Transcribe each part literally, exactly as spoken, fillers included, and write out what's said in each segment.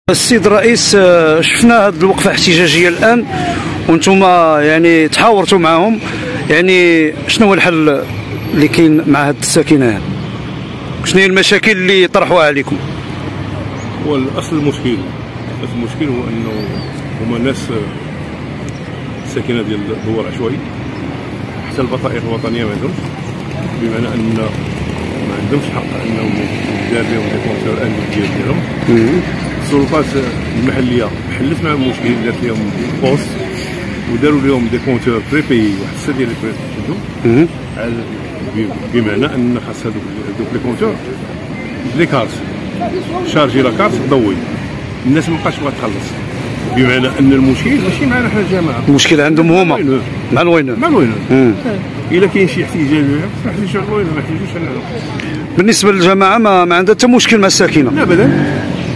السيد الرئيس، شفنا هذه الوقفه الاحتجاجيه الان وانتم يعني تحاورتوا معهم، يعني شنو هو الحل اللي كاين مع هاد الساكنه؟ شنو هي المشاكل اللي طرحوها عليكم؟ هو الاصل المشكل اصل المشكل هو انه هما ناس ساكنه ديال الدوار العشوائي، حتى البطائق الوطنيه ما عندهمش، بمعنى ان ما عندهمش حق انهم يدار لهم دي كونتور انديفيديال ديالهم. السلطات المحليه حلت معهم المشكل، دارت لهم بوست وداروا لهم دي كونتور بري بي واحد السته ديال البري، بمعنى ان خاص هذوك دوك لي كونتور لي كارت شارجي لا كارت ضوي، الناس ما بقاش بغات تخلص، بمعنى ان المشكل ماشي معنا حنا الجماعه، المشكل عندهم هما مع الوينات مع الوينات. الا كاين شي احتجاج ما يحتاجوش على الوينات، ما يحتاجوش على. بالنسبه للجماعه ما, ما عندها حتى مشكل مع الساكنه؟ لا ابدا.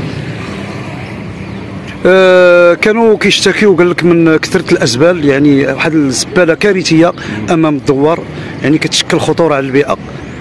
أه كانوا كيشتكيو قال لك من كثره الازبال، يعني واحد الزباله كارثيه امام الدوار، يعني كتشكل خطوره على البيئه.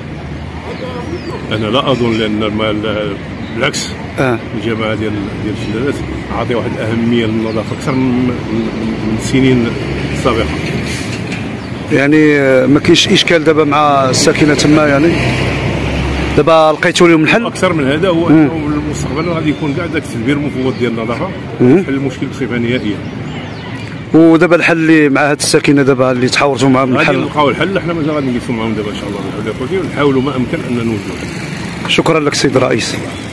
انا لا اظن، لان بالعكس آه. الجماعه ديال ديال الشلالات عاطي واحد الاهميه للنظافه اكثر من السنين السابقه. يعني ما كاينش اشكال دابا مع الساكنه تما، يعني دابا لقيتوا لهم الحل اكثر من هذا، هو انه المستقبل غادي يكون كاع داك التدبير المفوض ديال النظافه حل المشكل بصفه نهائيه. ودابا الحل اللي مع هاد الساكنه دابا اللي تحاورتوا معاهم الحل؟ غادي نلقاو الحل، حنا مازال غادي نجلسوا معاهم دابا ان شاء الله ونحاولوا ما امكن ان نوجدوا. شكرا لك سيد الرئيس.